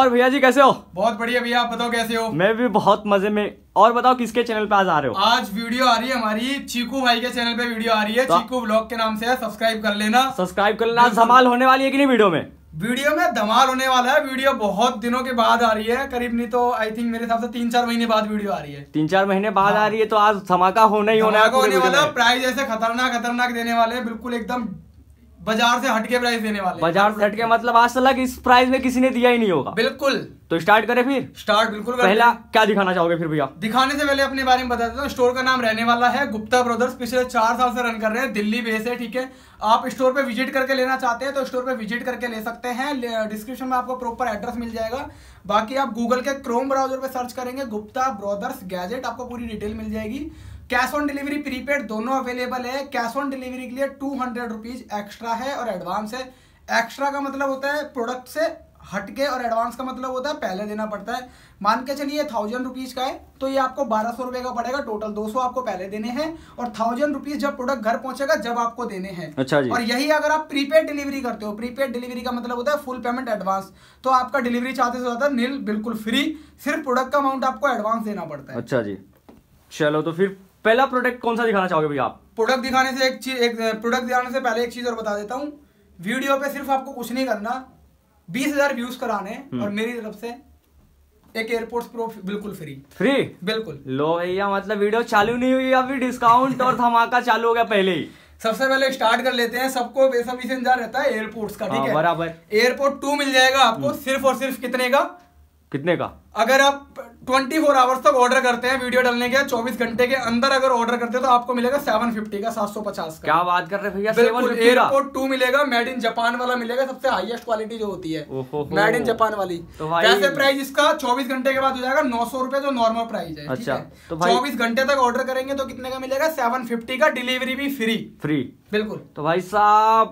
नमस्कार भैया जी, कैसे हो? बहुत बढ़िया भैया, आप बताओ कैसे हो? मैं भी बहुत मजे में। और बताओ किसके चैनल पे आज आ रहे हो? आज वीडियो आ रही है हमारी चीकू भाई के चैनल पे वीडियो आ रही है, चीकू व्लॉग के नाम से है, सब्सक्राइब कर लेना। सब्सक्राइब कर लेना। धमाल होने वाली है कि नहीं वीडियो में? वीडियो में धमाल होने वाला है। वीडियो बहुत दिनों के बाद आ रही है, करीब नहीं तो आई थिंक मेरे हिसाब से 3-4 महीने बाद वीडियो आ रही है। 3-4 महीने बाद आ रही है, तो आज धमाका होना ही होना है। होने वाला प्राइस ऐसे खतरनाक देने वाले हैं, बिल्कुल एकदम बाजार से हटके प्राइस देने वाले। बाजार से हटके मतलब आज तक इस प्राइस में किसी ने दिया ही नहीं होगा। बिल्कुल। तो स्टार्ट करें फिर? स्टार्ट बिल्कुल। पहला क्या दिखाना चाहोगे फिर भैया? दिखाने से पहले अपने बारे में बता देता हूँ। स्टोर का नाम रहने वाला है गुप्ता ब्रदर्स। पिछले 4 साल से रन कर रहे हैं, दिल्ली बेस है, ठीक है। आप स्टोर पे विजिट करके लेना चाहते हैं तो स्टोर पे विजिट करके ले सकते हैं। डिस्क्रिप्शन में आपको प्रॉपर एड्रेस मिल जाएगा। बाकी आप गूगल के क्रोम ब्राउजर पे सर्च करेंगे गुप्ता ब्रदर्स गैजेट, आपको पूरी डिटेल मिल जाएगी। कैश ऑन डिलीवरी प्रीपेड दोनों अवेलेबल है। कैश ऑन डिलीवरी के लिए 200 रुपीज एक्स्ट्रा है और एडवांस है। एक्स्ट्रा का मतलब होता है प्रोडक्ट से हटके और एडवांस का मतलब होता है पहले देना पड़ता है। मान के चलिए 1000 रुपीज का है तो ये आपको 1200 रुपए का पड़ेगा टोटल। 200 आपको पहले देने हैं और 1000 रुपीज जब प्रोडक्ट घर पहुंचेगा जब आपको देने हैं। अच्छा जी। और यही अगर आप प्रीपेड डिलीवरी करते हो, प्रीपेड डिलीवरी का मतलब होता है फुल पेमेंट एडवांस, तो आपका डिलीवरी चार्जेस होता है नील, बिल्कुल फ्री। सिर्फ प्रोडक्ट का अमाउंट आपको एडवांस देना पड़ता है। अच्छा जी, चलो तो फिर पहला प्रोडक्ट कौन सा दिखाना चाहोगे भैया आप? प्रोडक्ट दिखाने से प्रोडक्ट दिखाने से पहले एक चीज और बता देता हूँ। वीडियो पे सिर्फ आपको कुछ नहीं करना, 20,000 व्यूज कराने और मेरी तरफ से एक एयरपोर्ट्स प्रो बिल्कुल फ्री। बिल्कुल। लो भैया, मतलब वीडियो चालू नहीं हुई अभी, डिस्काउंट और धमाका चालू हो गया पहले ही। सबसे पहले स्टार्ट कर लेते हैं। सबको बेसब्री से इंतजार रहता है एयरपोर्ट्स का, ठीक है। बराबर। एयरपोर्ट 2 मिल जाएगा आपको सिर्फ और सिर्फ कितने का? अगर आप 24 आवर्स तक ऑर्डर करते हैं, वीडियो डालने के 24 घंटे के अंदर अगर ऑर्डर करते हैं तो आपको मिलेगा 750 का, 750 का। क्या बात कर रहे भैया? एयरपोर्ट 2 मिलेगा, मेड इन जापान वाला मिलेगा, सबसे हाईएस्ट क्वालिटी जो होती है मेड इन जापान वाली। तो वैसे प्राइस इसका 24 घंटे के बाद हो जाएगा 900 रुपए, जो नॉर्मल प्राइस है। अच्छा, तो 24 घंटे तक ऑर्डर करेंगे तो कितने का मिलेगा? 750 का, डिलीवरी भी फ्री। बिल्कुल। तो भाई साहब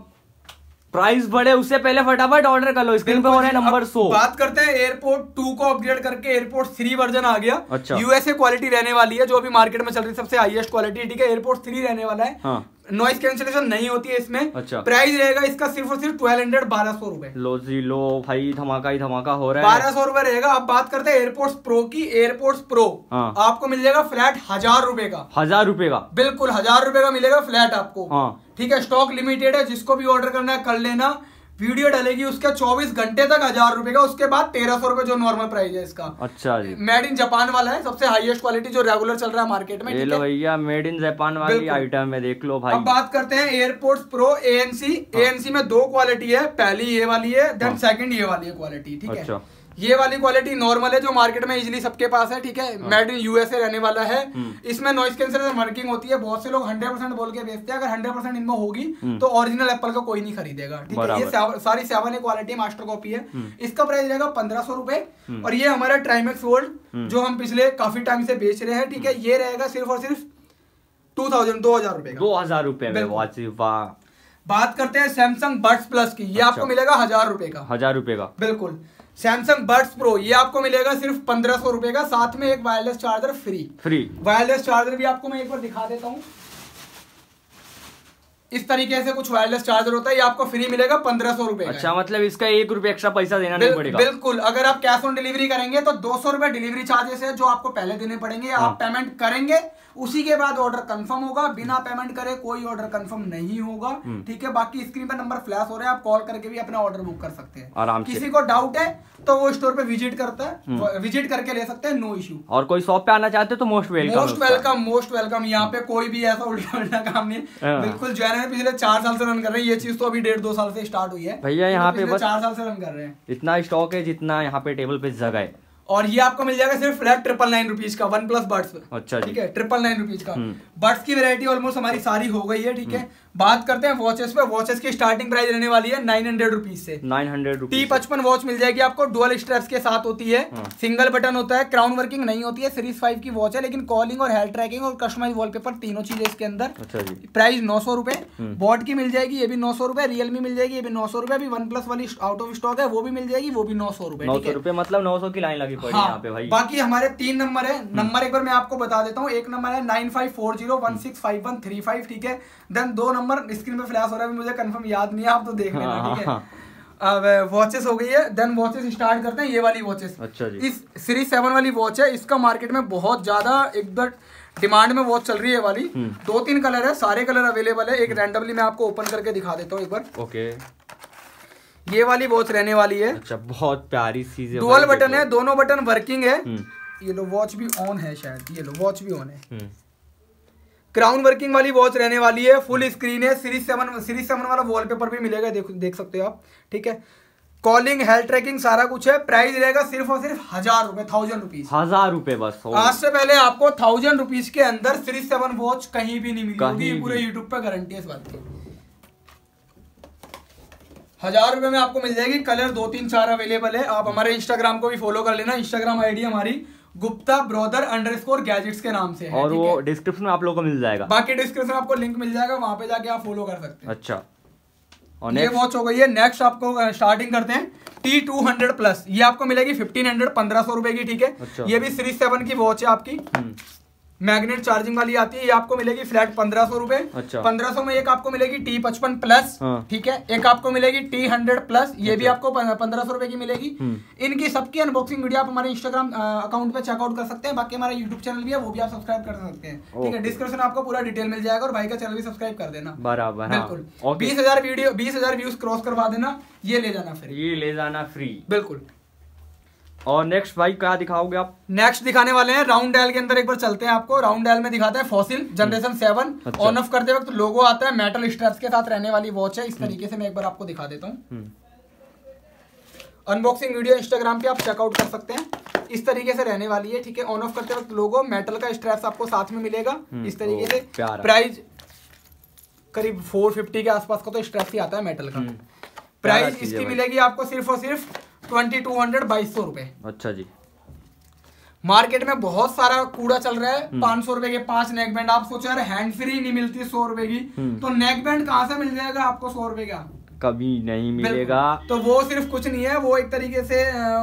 प्राइस बढ़े उससे पहले फटाफट ऑर्डर कर लो। स्क्रीन पे हो रहा है नंबर 100। बात करते हैं एयरपोर्ट 2 को अपग्रेड करके एयरपोर्ट 3 वर्जन आ गया। अच्छा। यूएसए क्वालिटी रहने वाली है, जो अभी मार्केट में चल रही है सबसे हाईएस्ट क्वालिटी, ठीक है। एयरपोर्ट 3 रहने वाला है। हाँ। नॉइस कैंसिलेशन नहीं होती है इसमें। अच्छा। प्राइस रहेगा इसका सिर्फ और सिर्फ 1200 रुपए। लो जी लो भाई, धमाका ही धमाका हो रहा है। 1200 रुपए रहेगा। अब बात करते हैं एयरपोर्ट्स प्रो की। एयरपोर्ट्स प्रो आपको मिल जाएगा फ्लैट 1000 रुपए का। 1000 रुपए का? बिल्कुल 1000 रुपए का मिलेगा फ्लैट आपको। हाँ। ठीक है, स्टॉक लिमिटेड है, जिसको भी ऑर्डर करना है कर लेना। वीडियो डालेगी उसके 24 घंटे तक 1000 रुपए का, उसके बाद 1300 रुपए जो नॉर्मल प्राइस है इसका। अच्छा जी। मेड इन जापान वाला है, सबसे हाईएस्ट क्वालिटी जो रेगुलर चल रहा है मार्केट में। ये लो भैया, मेड इन जापान वाली आइटम है, देख लो भाई। अब बात करते हैं एयरपोर्ट्स प्रो एएनसी। एएनसी में 2 क्वालिटी है, पहली ये वाली है, देन सेकंड ये वाली है क्वालिटी, ठीक है। ये वाली क्वालिटी नॉर्मल है, जो मार्केट में इजीली सबके पास है, ठीक है। मेड इन यूएसए रहने वाला है। इसमें नॉइस कैंसलेशन वर्किंग होती है। बहुत से लोग 100% बोल के बेचते हैं, अगर 100% इनमें होगी तो ओरिजिनल एप्पल का कोई नहीं खरीदेगा, ठीक है। ये सारी 7A क्वालिटी मास्टर कॉपी है। इसका प्राइस रहेगा 1500 रुपए। और ये हमारा ट्राइमेक्स गोल्ड जो हम पिछले काफी टाइम से बेच रहे हैं, ठीक है, ये रहेगा सिर्फ और सिर्फ 2000 रुपए का। 2000 रुपए में। वाह। बात करते हैं सैमसंग बड्स प्लस की। ये आपको मिलेगा 1000 रुपए का। 1000 रुपए का, बिल्कुल। सैमसंग बड्स प्रो ये आपको मिलेगा सिर्फ 1500 रुपए का, साथ में एक wireless charger free. Wireless charger भी आपको मैं एक बार दिखा देता हूँ। इस तरीके से कुछ वायरलेस चार्जर होता है, ये आपको फ्री मिलेगा 1500 रुपए। अच्छा, मतलब इसका 1 रुपए एक्स्ट्रा पैसा देना नहीं पड़ेगा? बिल्कुल। अगर आप कैश ऑन डिलीवरी करेंगे तो 200 रुपए डिलीवरी चार्जेस है, जो आपको पहले देने पड़ेंगे। आप पेमेंट करेंगे उसी के बाद ऑर्डर कंफर्म होगा। बिना पेमेंट करे कोई ऑर्डर कंफर्म नहीं होगा, ठीक है। बाकी स्क्रीन पर नंबर फ्लैश हो रहा है, आप कॉल करके भी अपना ऑर्डर बुक कर सकते हैं आराम से। किसी को डाउट है तो वो स्टोर पे विजिट करके ले सकते हैं, नो इश्यू। और कोई शॉप पे आना चाहते हैं तो मोस्ट वेलकम। यहाँ पे कोई भी ऐसा उल्टा काम नहीं, बिल्कुल जैन है। पिछले 4 साल से रन कर रहे हैं, ये चीज तो अभी 1.5-2 साल से स्टार्ट हुई है भैया। यहाँ पे 4 साल से रन कर रहे हैं। इतना स्टॉक है जितना यहाँ पे टेबल पे जगह है। और ये आपको मिल जाएगा सिर्फ फ्लैट 999 रुपीज का, वन प्लस बड्स। अच्छा, ठीक है, 999 रुपीज का। बड्स की वैरायटी ऑलमोस्ट हमारी सारी हो गई है, ठीक है। बात करते हैं वॉचेस पे। वॉचेस की स्टार्टिंग प्राइस रहने वाली है 900 रुपीज से। 900 रुपीज। T55 वॉच मिल जाएगी आपको, डुअल स्ट्रैप्स के साथ होती है, सिंगल बटन होता है, क्राउन वर्किंग नहीं होती है। सीरीज 5 की वॉच है, लेकिन कॉलिंग और हेल्थ ट्रैकिंग और कस्टमाइज वॉलपेपर तीनों चीजें इसके अंदर। अच्छा जी। प्राइस 900 रुपए। बॉट की मिल जाएगी, ये भी 900 रुपए। रियलमी मिल जाएगी, ये भी 900 रुपए। अभी वन प्लस वाली आउट ऑफ स्टॉक है, वो भी मिल जाएगी, वो भी 900 रुपए। 900 रुपए मतलब 900 की लाइन लगी पड़ी यहाँ पे भाई। बाकी हमारे 3 नंबर है। नंबर एक बार मैं आपको बता देता हूँ। एक नंबर है 9540165135, ठीक है। देन 2 नंबर स्क्रीन पे फ्लैश हो रहा है, मुझे कंफर्म याद नहीं है, आप तो देख लेना, ठीक है। अब वॉचेस हो गई है, देन वॉचेस स्टार्ट करते हैं। ये वाली वॉचेस, अच्छा जी, इस सीरीज 7 वाली वॉच है, इसका मार्केट में बहुत ज्यादा एकदम डिमांड में वॉच चल रही है वाली। 2-3 कलर है, सारे कलर अवेलेबल है। एक रैंडमली मैं आपको ओपन करके दिखा देता हूँ एक बार। ओके, ये वाली वॉच रहने वाली है। अच्छा, बहुत प्यारी चीज है। डुअल बटन है, दोनों बटन वर्किंग है। ये लो वॉच भी ऑन है शायद, ये लो वॉच भी ऑन है। क्राउन वर्किंग वाली वॉच रहने वाली है, फुल स्क्रीन है। सीरीज 7 वाला वॉलपेपर भी मिलेगा, देख सकते हो आप, ठीक है। कॉलिंग, हेल्थ ट्रैकिंग सारा कुछ है। प्राइस रहेगा सिर्फ और सिर्फ 1000 रुपए, 1000 रुपीज, 1000 रुपए बस। आज से पहले आपको 1000 रुपीज के अंदर सीरीज 7 वॉच कहीं भी नहीं मिलेगी, पूरे यूट्यूब पे गारंटी है इस बात की। 1000 रुपए में आपको मिल जाएगी। कलर 2-3-4 अवेलेबल है। आप हमारे इंस्टाग्राम को भी फॉलो कर लेना, इंस्टाग्राम आईडी हमारी गुप्ता ब्रदर _गैजेट्स के नाम से है, और वो डिस्क्रिप्शन में आप लोगों को मिल जाएगा। बाकी डिस्क्रिप्शन में आपको लिंक मिल जाएगा, वहां पे जाके आप फॉलो कर सकते हैं। अच्छा, और ये वॉच हो गई है। नेक्स्ट आपको स्टार्टिंग करते हैं T200 प्लस। ये आपको मिलेगी 1500, 1500 रुपए की, ठीक है। अच्छा। ये भी सीरीज 7 की वॉच है आपकी, मैग्नेट चार्जिंग वाली आती है। ये आपको मिलेगी फ्लैट 1500 रुपए। अच्छा। 1500 में एक आपको मिलेगी T55 प्लस, ठीक है। एक आपको मिलेगी T100 प्लस, ये भी आपको 1500 रुपए की मिलेगी। इनकी सबकी अनबॉक्सिंग वीडियो आप हमारे इंस्टाग्राम अकाउंट पे चेकआउट कर सकते हैं। बाकी हमारा यूट्यूब चैनल भी है, वो भी आप सब्सक्राइब कर सकते हैं, ठीक है। डिस्क्रिप्शन आपको पूरा डिटेल मिल जाएगा, और भाई का चैनल भी सब्सक्राइब कर देना। बराबर, बिल्कुल। 20,000 व्यूज क्रॉस करवा देना, ये ले जाना फ्री, ये ले जाना फ्री, बिल्कुल। और नेक्स्ट भाई क्या दिखाओगे आप? नेक्स्ट दिखाने वाले हैं राउंड डायल के अंदर। एक बार चलते हैं, आपको राउंड डायल में दिखाता है फॉसिल जनरेशन 7। अच्छा। ऑन ऑफ करते वक्त लोगो आता है, मेटल स्ट्रैप्स के साथ रहने वाली वॉच है। इस तरीके से मैं एक बार आपको दिखा देता हूँ। अनबॉक्सिंग वीडियो इंस्टाग्राम पे आप चेकआउट कर सकते हैं। इस तरीके से रहने वाली है, ठीक है। ऑन ऑफ करते वक्त लोगो, मेटल का स्ट्रैप्स आपको साथ में मिलेगा इस तरीके से। प्राइस करीब 450 के आसपास का तो स्ट्रैप ही आता है मेटल का। प्राइस इसकी मिलेगी आपको सिर्फ और सिर्फ 2200, 2200 रुपए। अच्छा जी। मार्केट में बहुत सारा कूड़ा चल रहा है। 500 रुपए के 5 नेक बैंड। आप सोचो यार, हैंड फ्री नहीं मिलती 100 रुपए की, तो नेक बैंड कहाँ से मिल जाएगा आपको 100 रुपए का? कभी नहीं मिलेगा। तो वो सिर्फ कुछ नहीं है, वो एक तरीके से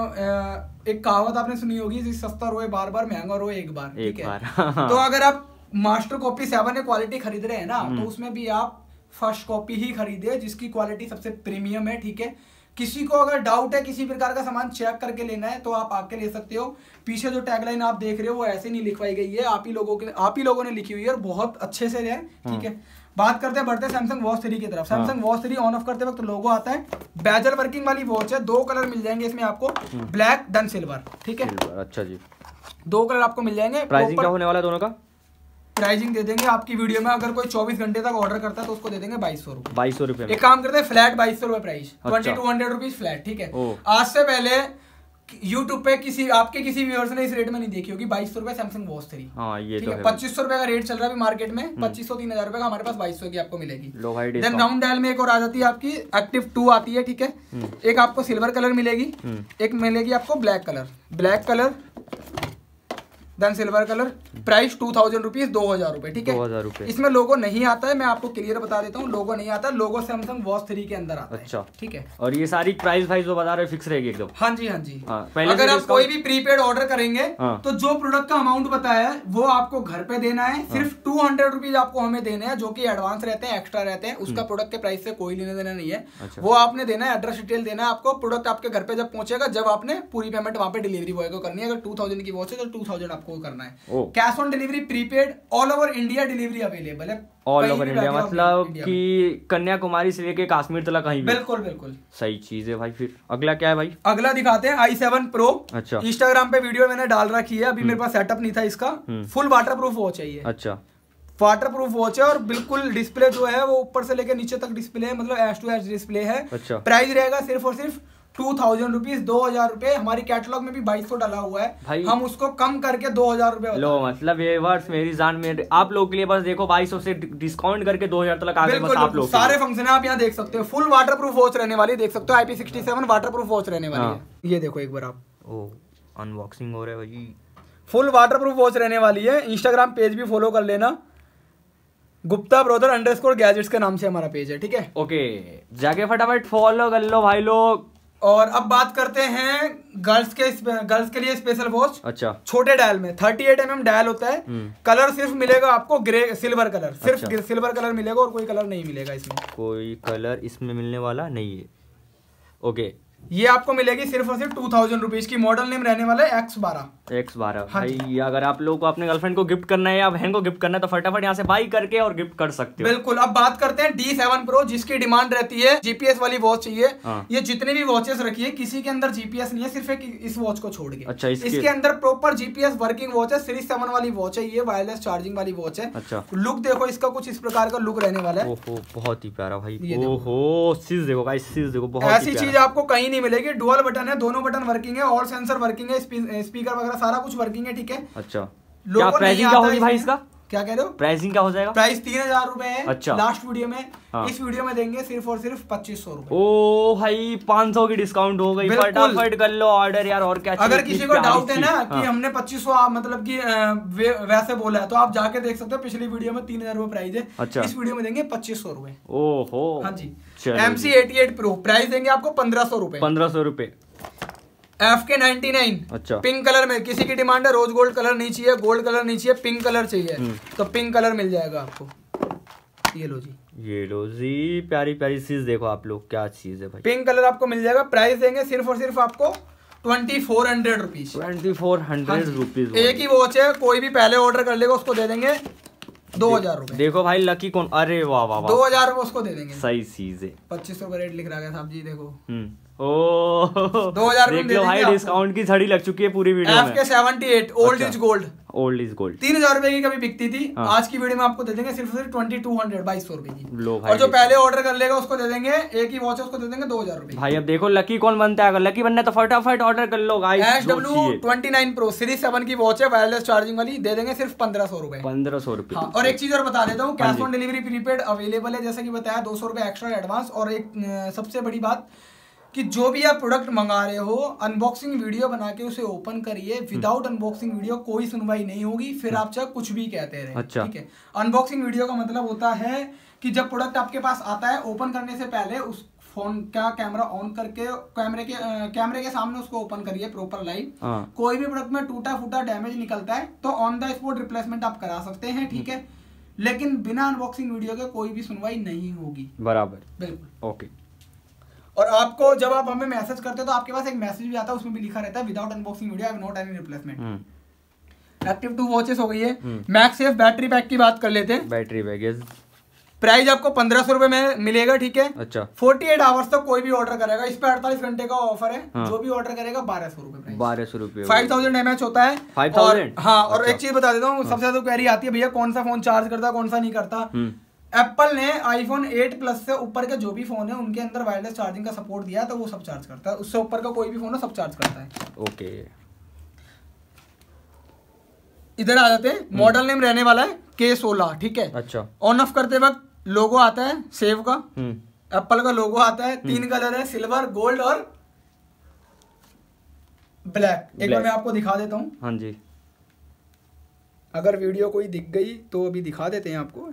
एक कहावत आपने सुनी होगी, सस्ता रोए बार बार, महंगा रोए एक बार, ठीक है। तो अगर आप मास्टर कॉपी 7 क्वालिटी खरीद रहे हैं ना, तो उसमें भी आप फर्स्ट कॉपी ही खरीदे, जिसकी क्वालिटी सबसे प्रीमियम है, ठीक है। किसी को अगर डाउट है, किसी प्रकार का सामान चेक करके लेना है, तो आप आके ले सकते हो। पीछे जो टैगलाइन आप देख रहे हो वो ऐसे नहीं लिखवाई गई है, आप ही लोगों ने लिखी हुई है, और बहुत अच्छे से है, ठीक है। बात करते हैं, बढ़ते सैमसंग वॉच 3 की तरफ। सैमसंग वॉच 3 ऑन ऑफ करते वक्त लोगो आता है। बेजल वर्किंग वाली वॉच है। 2 कलर मिल जाएंगे इसमें आपको, ब्लैक देन सिल्वर, ठीक है। अच्छा जी। 2 कलर आपको मिल जाएंगे। प्राइसिंग क्या होने वाला है दोनों का? प्राइसिंग दे देंगे आपकी वीडियो में। अगर कोई 24 घंटे तक ऑर्डर करता है तो उसको दे देंगे 2200 रुपए। 2200 रुपए। एक काम करते हैं, फ्लैट 2200 रुपए प्राइस। अच्छा। 2200 रुपीज फ्लैट, ठीक है। आज से पहले यूट्यूब पे किसी व्यूअर्स ने इस रेट में नहीं देखी होगी। 2200 रुपए सैमसंग वॉच 3। हाँ, ये तो है। 2500 रुपए का रेट चल रहा है मार्केट में। 2500-3000 रुपए का, हमारे पास 2200 की आपको मिलेगी। देन राउंड डायल में एक और आ जाती है आपकी एक्टिव 2 आती है, ठीक है। एक आपको सिल्वर कलर मिलेगी, एक मिलेगी आपको black colour then silver colour. Price 2000 rupees, 2000 रुपए, ठीक है। 2000 रुपए। इसमें लोगो नहीं आता है, मैं आपको क्लियर बता देता हूँ, लोगो नहीं आता। लोगो सैमसंग वॉच 3 के अंदर आता है। अच्छा, ठीक है। और ये सारी प्राइस जो बता रहे फिक्स रहेगी एकदम? हाँ जी, हाँ जी। अगर आप कोई भी प्रीपेड ऑर्डर करेंगे, तो जो प्रोडक्ट का अमाउंट बताया है वो आपको घर पे देना है। सिर्फ 200 रुपीज आपको हमें देने हैं, जो कि एडवांस रहते हैं, एक्स्ट्रा रहते हैं। उसका प्रोडक्ट के प्राइस से कोई लेने देना नहीं है। वो आपने देना है, एड्रेस डिटेल देना है आपको। प्रोडक्ट आपके घर पे जब पहुंचेगा, जब आपने पूरी पेमेंट वहां पे डिलीवरी बॉय को करनी है। अगर 2000 की वॉच है तो 2000 आपको करना है। Cash on delivery, prepaid, all over India delivery available है। ऑल ओवर इंडिया मतलब कि कन्याकुमारी से लेके कश्मीर तक कहीं भी? बिल्कुल सही चीज है भाई। फिर अगला क्या है भाई? अगला दिखाते हैं i7 Pro। अच्छा। इंस्टाग्राम पे वीडियो मैंने डाल रखी है, अभी मेरे पास सेटअप नहीं था इसका। फुल वाटर प्रूफ वॉच है ये। अच्छा, वाटर प्रूफ वॉच है, और बिल्कुल डिस्प्ले जो है वो ऊपर से लेकर नीचे तक डिस्प्ले है, मतलब एच टू एच डिस्प्ले है। अच्छा। प्राइस रहेगा सिर्फ और सिर्फ 2000 रुपीज, 2000 रुपए। हमारी कैटलॉग में भी 2200 डाला हुआ है, हम उसको कम करके 2000 रुपए। लो मतलब ये वर्ष मेरी जान में आप लोग के लिए बस देखो 2200 से डिस्काउंट करके 2000 तक आ गए बस आप लोग। सारे फंक्शन आप यहाँ देख सकते हो। फुल वाटर प्रूफ वॉच रहने वाली, देख सकते हो। IP67 वाटर प्रूफ वॉच रहने वाली है। ये देखो एक बार आप। अनबॉक्सिंग हो रहा है भाई। फुल वाटर प्रूफ वॉच रहने वाली है। इंस्टाग्राम पेज भी फॉलो कर लेना, गुप्ता ब्रदर _गैजेट्स के नाम से हमारा पेज है, ठीक है। ओके, जाके फटाफट फॉलो कर लो भाई लोग। और अब बात करते हैं गर्ल्स के लिए स्पेशल वॉच। अच्छा। छोटे डायल में 38 mm डायल होता है। कलर सिर्फ मिलेगा आपको सिल्वर कलर। सिर्फ सिल्वर कलर मिलेगा, और कोई कलर नहीं मिलेगा इसमें। कोई कलर इसमें मिलने वाला नहीं है। ओके, ये आपको मिलेगी सिर्फ और सिर्फ 2000 रुपीज की। मॉडल नेम रहने वाला है X12। X12। हाँ भाई अगर आप लोगों को अपने गर्लफ्रेंड को गिफ्ट करना है या बहन को गिफ्ट करना है तो फटाफट यहाँ से बाई करके और गिफ्ट कर सकते हो। बिल्कुल। अब बात करते हैं D7 Pro, जिसकी डिमांड रहती है जीपीएस वाली वॉच चाहिए। हाँ। ये जितनी भी वॉचेस रखी है किसी के अंदर जीपीएस नहीं है, सिर्फ एक इस वॉच को छोड़ के। अच्छा, इसके अंदर प्रॉपर जीपीएस वर्किंग वॉच है। सीरीज 7 वाली वॉच है, ये वायरलेस चार्जिंग वाली वॉच है। अच्छा, लुक देखो इसका कुछ इस प्रकार का लुक रहने वाला है। ओहो बहुत ही प्यारा भाई। ये देखो। ओहो चीज देखो गाइस, चीज देखो बहुत ऐसी चीज आपको कहीं नहीं मिलेगी। डुअल बटन है, दोनों बटन वर्किंग है, ऑल सेंसर वर्किंग है, स्पीकर वगैरह सारा कुछ वर्किंग है, ठीक है। अच्छा, क्या लोगों प्राइसिंग क्या होगी भाई इसका? क्या कह रहे हो? प्राइसिंग क्या हो जाएगा? प्राइस 3000 रुपए है। अच्छा। लास्ट वीडियो में। हाँ। इस वीडियो में देंगे सिर्फ और सिर्फ 2500 रुपए। ओ भाई 500 की डिस्काउंट हो गई, फटाफट कर लो ऑर्डर यार। और क्या अगर किसी को डाउट है ना कि हाँ। हमने 2500 मतलब कि वैसे बोला है तो आप जाके देख सकते हो। पिछली वीडियो में 3000 रुपए प्राइस है। अच्छा। इस वीडियो में देंगे 2500 रुपए। ओहो हाँ जी। चलो MC88 Pro प्राइस देंगे आपको 1500 रुपए। 1500 रुपए। FK99 अच्छा, पिंक कलर में, किसी की डिमांड है रोज गोल्ड कलर नहीं चाहिए, गोल्ड कलर नहीं चाहिए, पिंक कलर चाहिए, तो पिंक कलर मिल जाएगा आपको। ये लो जी, ये लो जी, प्यारी प्यारी चीज देखो आप लोग, क्या चीज है भाई। पिंक कलर आपको मिल जाएगा। प्राइस देंगे सिर्फ और सिर्फ आपको 2400 रुपीज। 2400 रुपीज। एक ही वॉच है, कोई भी पहले ऑर्डर कर लेगा उसको दे देंगे 2000 रुपए। देखो भाई लकी कौन, अरे वाह वाह वाह, 2000 रुपए उसको दे देंगे। सही चीज है। 2500 का रेट लिख रहा है साहब जी, देखो। ओ 2000 देख लो भाई, डिस्काउंट की छड़ी लग चुकी है पूरी वीडियो में। FK78 old is gold. Old is gold 3000 रुपए की कभी बिकती थी। हाँ। आज की वीडियो में आपको दे देंगे सिर्फ 2200 2200 रुपए की। लो भाई, और जो पहले ऑर्डर कर लेगा उसको दे देंगे, एक ही वॉच है उसको दे देंगे 2000 रुपए। भाई अब देखो लकी कौन बनता है। अगर लकी बनना है तो फटाफट ऑर्डर कर लो गाइस। SW29 Pro सीरीज 7 की वॉच है, वायरलेस चार्जिंग वाली, दे देंगे सिर्फ 1500 रुपए। 1500 रुपए। हाँ, और एक चीज और बता देता हूँ, cash on delivery prepaid available है, जैसा कि बताया 200 रुपए एक्स्ट्रा एडवांस। और एक सबसे बड़ी बात कि जो भी आप प्रोडक्ट मंगा रहे हो, अनबॉक्सिंग वीडियो बना के उसे ओपन करिए। विदाउट अनबॉक्सिंग वीडियो कोई सुनवाई नहीं होगी, फिर आप चाहे कुछ भी कहते रहे। अच्छा। ठीक है। अनबॉक्सिंग वीडियो का मतलब होता है कि जब प्रोडक्ट आपके पास आता है, ओपन करने से पहले उस फोन का कैमरा ऑन करके कैमरे के सामने उसको ओपन करिए प्रॉपर लाइव। कोई भी प्रोडक्ट में टूटा फूटा डैमेज निकलता है तो ऑन द स्पॉट रिप्लेसमेंट आप करा सकते हैं, ठीक है। लेकिन बिना अनबॉक्सिंग वीडियो के कोई भी सुनवाई नहीं होगी। बराबर, बिल्कुल। ओके। और आपको जब आप हमें मैसेज करते हो तो आपके पास एक मैसेज भी आता है, उसमें भी लिखा रहता है without unboxing video I have not any replacement. Active 2 watches हो गई है। मैक्स सेफ बैटरी पैक की बात कर लेते हैं। बैटरी बैगेज प्राइस आपको 1500 रुपए में मिलेगा, ठीक है। अच्छा। 48 आवर्स तक कोई भी ऑर्डर करेगा, इस पे 48 घंटे का ऑफर है। हाँ। जो भी ऑर्डर करेगा 1200 रुपए। 1200 रुपए। 5000 mAh होता है। 5000। हाँ, और एक चीज बता देता हूँ, सबसे ज्यादा क्वेरी आती है भैया कौन सा फोन चार्ज करता है, कौन सा नहीं करता। एप्पल ने आईफोन 8 प्लस से ऊपर के जो भी फोन है उनके अंदर वायरलेस चार्जिंग का सपोर्ट दिया है, तो वो सब चार्ज करता है। उससे ऊपर का कोई भी फोन है सब चार्ज करता है। ओके, इधर आ जाते हैं। मॉडल नेम रहने वाला है K16, ठीक है। अच्छा। ऑन ऑफ करते वक्त लोगो आता है सेव का, एप्पल का लोगो आता है। 3 कलर है, सिल्वर, गोल्ड और ब्लैक। एक बार मैं आपको दिखा देता हूँ। हाँ जी, अगर वीडियो कोई दिख गई तो अभी दिखा देते हैं आपको।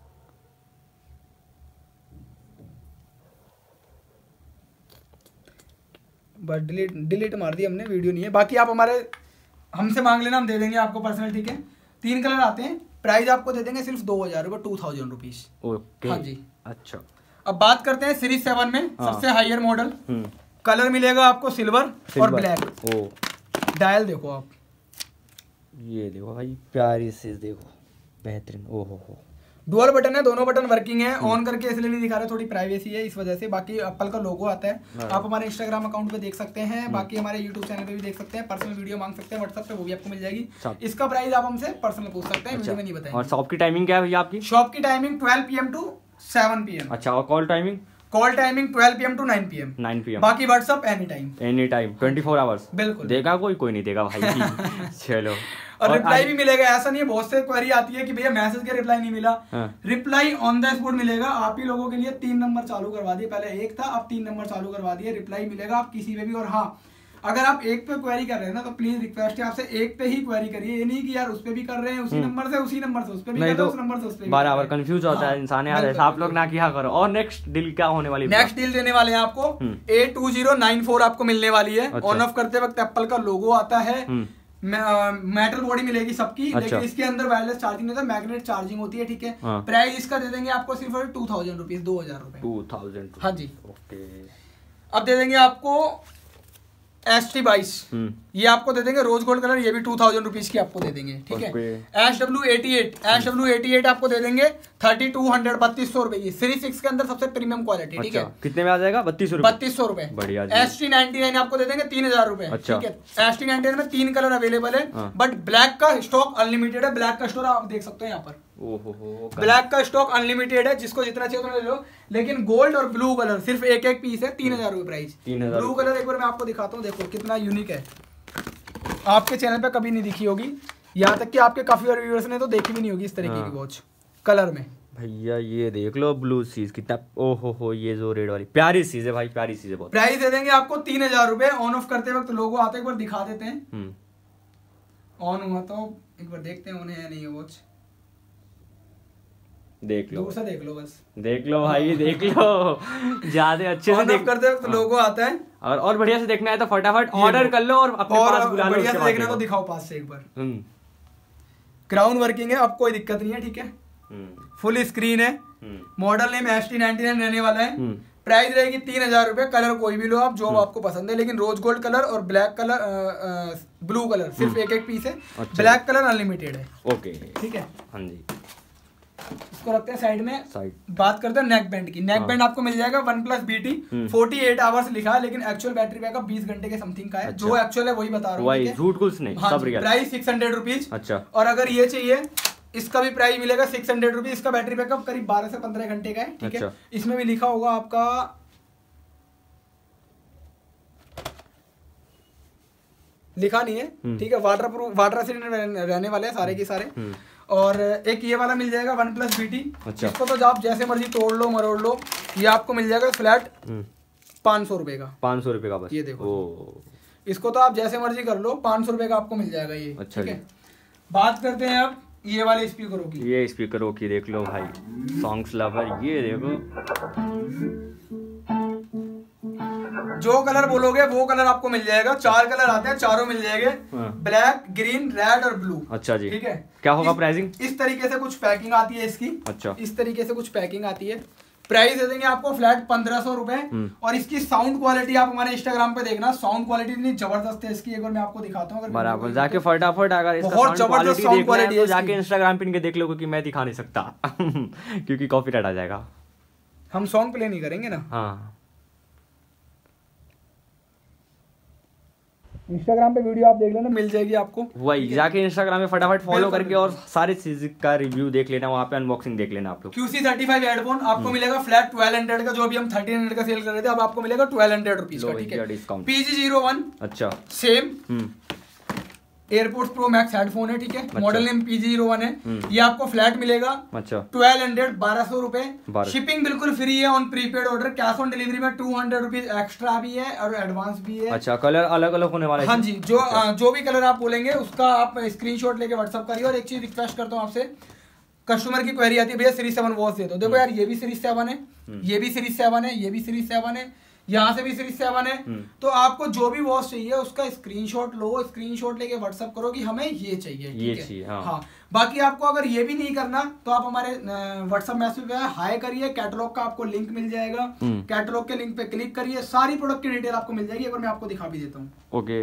बस डिलीट मार दी हमने, वीडियो नहीं है। बाकी आप हमसे मांग लेना, हम दे देंगे आपको पर्सनल, ठीक है। 3 कलर आते हैं। प्राइस आपको दे देंगे सिर्फ 2000 रुपए, 2000 रुपीज। ओके। हाँ जी। अच्छा, अब बात करते हैं सीरीज 7 में सबसे हायर मॉडल। कलर मिलेगा आपको सिल्वर और ब्लैक। ओ डायल देखो आप, ये देखो भाई प्यारी चीज देखो, बेहतरीन। ओहो हो, डुअल बटन है, दोनों बटन वर्किंग है। ऑन करके इसलिए नहीं दिखा रहे, थोड़ी प्राइवेसी है इस वजह से। बाकी एप्पल का लोगो आता है, आप हमारे इंस्टाग्राम अकाउंट पे देख सकते हैं। बाकी हमारे यूट्यूब चैनल पे भी देख सकते हैं। पर्सनल वीडियो मांग सकते हैं व्हाट्सएप पे, वो भी आपको मिल जाएगी। इसका प्राइस आप हमसे पर्सनल पूछ सकते हैं, वीडियो में नहीं बताएंगे। और शॉप की टाइमिंग क्या है भैया आपकी? शॉप की टाइमिंग 12 PM to 7 PM। अच्छा, और call timing? Call timing 12 PM to 9 PM। 9 PM। बाकी व्हाट्सएप एनी टाइम 24 आवर्स। बिल्कुल। देगा कोई नहीं देगा भाई। चलो, और रिप्लाई भी मिलेगा। ऐसा नहीं है, बहुत से क्वेरी आती है कि भैया मैसेज के रिप्लाई नहीं मिला। रिप्लाई ऑन द स्पॉट मिलेगा। आप ही लोगों के लिए 3 नंबर चालू करवा दिए, पहले 1 था, अब 3 नंबर चालू करवा दिए। रिप्लाई मिलेगा आप किसी पे भी। और हाँ, अगर आप एक पे क्वेरी कर रहे हैं ना तो प्लीज रिक्वेस्ट है आपसे एक पे ही क्वेरी करिए। ये नहीं कि यार उस पे भी कर रहे हैं उसी नंबर से उस पे भी कर रहे हैं उस नंबर से उस पे भी। बराबर कंफ्यूज होता है इंसान यार, ऐसा आप लोग ना किया करो। और नेक्स्ट डील क्या होने वाली? नेक्स्ट डील देने वाले हैं आपको A2094 आपको मिलने वाली है। ऑन ऑफ करते वक्त एप्पल का लोगो आता है, मेटल बॉडी मिलेगी सबकी। अच्छा। लेकिन इसके अंदर वायरलेस चार्जिंग नहीं होता, मैग्नेट चार्जिंग होती है, ठीक है। प्राइस इसका दे देंगे आपको सिर्फ 2000 रुपीज, 2000 रुपए। 2000। हाँ जी। ओके। अब दे देंगे आपको ST22, ये आपको दे देंगे रोज गोल्ड कलर, ये भी 2000 रुपीज की आपको दे देंगे, ठीक है। SW88 आपको दे देंगे 3200, 3200 रुपए की, सीरीज 6 के अंदर सबसे प्रीमियम क्वालिटी, ठीक है। कितने में आ जाएगा? 3200 रुपए। बढ़िया। ST99 आपको दे देंगे 3000 रुपए, अच्छा। ठीक है। ST99 में 3 कलर अवेलेबल है, बट ब्लैक का स्टॉक अनलिमिटेड है। ब्लैक का स्टोर आप देख सकते हैं यहाँ पर, ब्लैक का स्टॉक अनलिमिटेड है, जिसको जितना चाहिए उतना ले लो। लेकिन गोल्ड और ब्लू कलर सिर्फ एक एक पीस है, 3000 रुपए प्राइस। ब्लू कलर एक बार मैं आपको दिखाता हूँ, देखो कितना यूनिक है, आपके चैनल पे कभी नहीं दिखी होगी, यहाँ तक कि आपके काफी बार व्यूअर्स ने तो देखी भी नहीं होगी इस तरीके की वॉच कलर में। भैया ये देख लो ब्लू चीज कितना, ओहो हो, ये जो रेड वाली प्यारी चीज है भाई, प्यारी चीज है बहुत। प्राइस दे देंगे आपको 3000 रुपए। ऑन ऑफ करते वक्त लोगो आते, एक बार दिखा देते हैं। ऑन हुआ तो एक बार देखते हैं उन्हें या नहीं वॉच, देख लो, दूर से देख लो, बस देख लो भाई, देख लो ज्यादा अच्छे से देख करते वक्त लोगो आता है। और बढ़िया से देखना है तो फटाफट ऑर्डर कर लो और अपने पास बुला लो। बढ़िया से देखना तो दिखाओ पास से एक बार। क्राउन वर्किंग है, अब कोई दिक्कत नहीं है, ठीक है। फुल स्क्रीन है, मॉडल नेम ST99 रहने वाला है। प्राइस रहेगी 3000 रुपए। कलर कोई भी लो आप, जो आपको पसंद है, लेकिन रोज गोल्ड कलर और ब्लैक कलर, ब्लू कलर सिर्फ एक एक पीस है। ब्लैक कलर अनलिमिटेड है, ओके, ठीक है। हाँ जी, इसको रखते हैं साइड में। बात करते हैं नेक बैंड की। नेक बैंड आपको मिल जाएगा OnePlus BT, 48 आवर्स लिखा है, लेकिन एक्चुअल बैटरी बैकअप 20 घंटे के समथिंग का है। अच्छा। जो एक्चुअल है वही बता रहा हूँ, झूठ कुछ नहीं। हाँ, प्राइस 600 रुपीज। अच्छा। और अगर ये चाहिए, इसका भी प्राइस मिलेगा 600 रुपीज। इसका बैटरी बैकअप करीब 12 से 15 घंटे का है, ठीक है। इसमें भी लिखा होगा आपका, लिखा नहीं है, ठीक है। वाटर प्रूफ, वाटर रेसिस्टेंट रहने वाले हैं सारे के सारे। और एक ये वाला मिल जाएगा OnePlus BT। अच्छा। इसको तो आप जैसे मर्जी तोड़ लो मरोड़ लो, ये आपको मिल जाएगा फ्लैट 500 रुपए का। 500 रुपए का बस, ये देखो। इसको तो आप जैसे मर्जी कर लो, 500 रुपए का आपको मिल जाएगा ये, अच्छा, ठीक है। बात करते हैं अब ये वाले स्पीकरों की। ये स्पीकरों की देख लो भाई, सॉन्ग्स लवर, ये देखो जो कलर बोलोगे वो कलर आपको मिल जाएगा। 4 कलर आते हैं, चारों मिल जाएंगे, ब्लैक, ग्रीन, रेड और ब्लू। अच्छा जी, ठीक है। क्या होगा प्राइसिंग? इस तरीके से कुछ पैकिंग आती है इसकी। अच्छा। इस तरीके से कुछ पैकिंग आती है। प्राइस दे देंगे आपको फ्लैट 1500 रुपए। और इसकी साउंड क्वालिटी आप हमारे इंस्टाग्राम पे देखना, साउंड क्वालिटी इतनी जबरदस्त है इसकी, एक बार मैं आपको दिखाता हूँ। बराबर, जाके फटाफट अगर इसका बहुत जबरदस्त साउंड क्वालिटी है, जाके इंस्टाग्राम पे इनके देख लो, क्योंकि मैं दिखा नहीं सकता क्योंकि कॉपीराइट आ जाएगा। हम सॉन्ग प्ले नहीं करेंगे ना। हाँ, इंस्टाग्राम पे वीडियो आप देख लेना, मिल जाएगी आपको। वही जाके इंस्टाग्राम में फटाफट फॉलो करके और सारे चीज का रिव्यू देख लेना, वहाँ पे अनबॉक्सिंग देख लेना आप लोग। QC35 हेडफोन आपको मिलेगा फ्लैट 1200 का, जो अभी हम 1300 का सेल कर रहे थे, अब आपको मिलेगा 1200 रुपीज का, ठीक है। डिस्काउंट। PG01, अच्छा, same AirPods Pro max headphone है, ठीक है। मॉडल नेम PG01 है। ये आपको फ्लैट मिलेगा। अच्छा, 1200 रुपए। शिपिंग बिल्कुल फ्री है on prepaid order. Cash on delivery में 200 रुपीज एक्स्ट्रा भी है और एडवांस भी है। अच्छा, कलर अलग अलग होने वाला है? हाँ जी, जो भी कलर आप बोलेंगे उसका आप स्क्रीनशॉट लेके व्हाट्सअप करिए। और एक चीज रिक्वेस्ट करता हूँ आपसे, कस्टमर की क्वेरी आती है, भैया सीरीज 7 वॉच दे दो। देखो यार, ये भी सीरीज 7 है, ये भी सीरीज 7 है, ये भी सीरीज 7 है, यहाँ से भी सीरीज 7 है। तो आपको जो भी वॉच चाहिए उसका स्क्रीनशॉट लो, स्क्रीनशॉट लेके व्हाट्सअप करो कि हमें ये चाहिए, ठीक है। हाँ। बाकी आपको अगर ये भी नहीं करना तो आप हमारे व्हाट्सएप मैसेज पे हाई करिए, कैटलॉग का आपको लिंक मिल जाएगा। कैटलॉग के लिंक पे क्लिक करिए, सारी प्रोडक्ट की डिटेल आपको मिल जाएगी। अगर मैं आपको दिखा भी देता हूँ। ओके।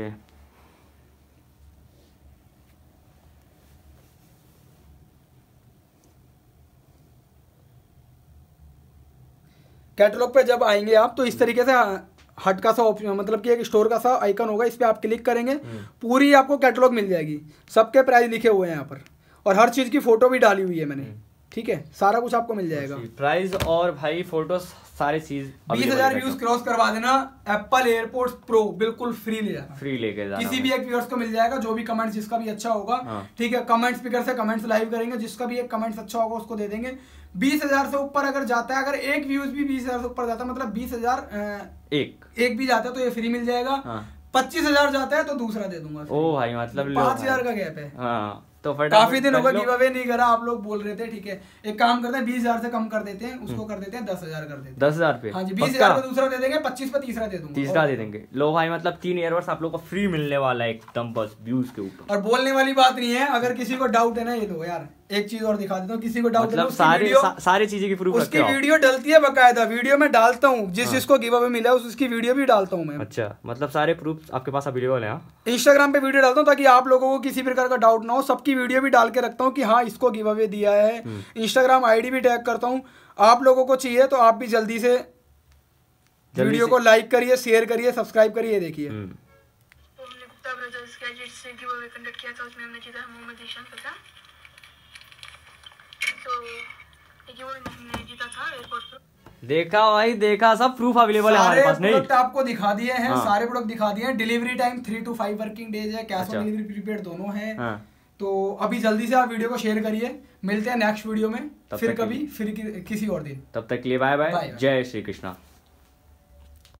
कैटलॉग पे जब आएंगे आप तो इस तरीके से हट का सा ऑप्शन, मतलब कि एक स्टोर का सा आइकन होगा, इस पे आप क्लिक करेंगे, पूरी आपको कैटलॉग मिल जाएगी। सबके प्राइस लिखे हुए हैं यहाँ पर, और हर चीज की फोटो भी डाली हुई है मैंने, ठीक है। सारा कुछ आपको मिल जाएगा, प्राइस और भाई फोटो सारी चीज। 20,000 व्यूज क्रॉस करवा देना। एप्पल एयरपोर्ट्स प्रो बिल्कुल फ्री ले जाना, फ्री लेके जाना। किसी भी एक व्यूअर्स को मिल जाएगा, जो भी कमेंट्स जिसका भी अच्छा होगा, ठीक है। कमेंट स्पीकर से कमेंट्स लाइव करेंगे, जिसका भी एक कमेंट्स अच्छा होगा उसको दे देंगे। 20,000 से ऊपर अगर जाता है, अगर एक व्यूज भी 20,000 से ऊपर जाता है, मतलब 20,000 एक भी जाता है तो ये फ्री मिल जाएगा। 25,000 जाता है तो दूसरा दे दूंगा। ओ भाई, मतलब 5,000 का गैप है। हाँ, तो काफी दिन होगा गिव अवे नहीं करा, आप लोग बोल रहे थे, ठीक है। एक काम करते हैं 20,000 से कम कर देते हैं, उसको कर देते हैं 10,000 कर देते हैं। 10,000 पे? हाँ जी, 20,000 पे दूसरा दे देंगे, 25 पे तीसरा दे दूंगा। तीसरा दे देंगे। लो भाई, मतलब 3 ईयरबड्स आप लोग को फ्री मिलने वाला है एकदम, बस व्यूज के ऊपर। और बोलने वाली बात नहीं है, अगर किसी को डाउट है ना, ये दो यार एक चीज और दिखा देता हूँ, किसी को डाउट मतलब है सारी चीजें की प्रूफ उसकी वीडियो डलती है बकायदा, वीडियो में डालता हूँ, जिसको गिव अवे मिला है उसकी वीडियो भी डालता हूँ मैं। अच्छा, मतलब सारे प्रूफ आपके पास अवेलेबल है? इंस्टाग्राम पे वीडियो डालता हूँ ताकि आप लोगों को किसी प्रकार का डाउट ना हो, सबकी वीडियो भी डाल के रखता हूँ कि हाँ इसको गिव अवे दिया है। इंस्टाग्राम आईडी भी टैग करता हूँ। आप लोगों को चाहिए तो आप भी जल्दी से वीडियो को लाइक करिए, शेयर करिए, सब्सक्राइब करिए। देखिए हमने गुप्ता ब्रदर्स गैजेट्स से गिव अवे कंडक्ट किया था, उसमें हमने जीता मोहम्मद ईशान का। तो ये गिव अवे हमने जीता था एयरपोर्ट पर। देखा भाई, देखा, सब प्रूफ अवेलेबल है हमारे पास। नहीं, आपको दिखा दिए हैं, सारे प्रोडक्ट दिखा दिए हैं। Delivery time 3 to 5 working days है, कैश ऑन डिलीवरी प्रीपेड दोनों है। तो अभी जल्दी से आप वीडियो को शेयर करिए। मिलते हैं नेक्स्ट वीडियो में, फिर कभी, फिर किसी और दिन। तब तक के लिए बाय बाय, जय श्री कृष्णा।